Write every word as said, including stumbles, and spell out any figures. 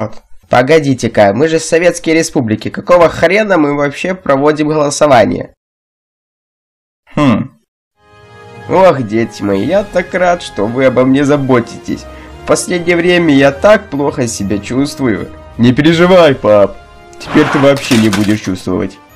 Погодите-ка, мы же в Советской Республике. Какого хрена мы вообще проводим голосование? Хм. Ох, дети мои, я так рад, что вы обо мне заботитесь. В последнее время я так плохо себя чувствую. Не переживай, пап. Теперь ты вообще не будешь чувствовать.